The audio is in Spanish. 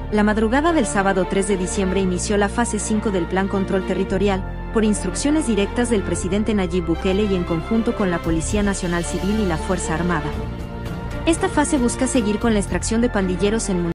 La madrugada del sábado 3 de diciembre inició la fase 5 del Plan Control Territorial, por instrucciones directas del presidente Nayib Bukele y en conjunto con la Policía Nacional Civil y la Fuerza Armada. Esta fase busca seguir con la extracción de pandilleros en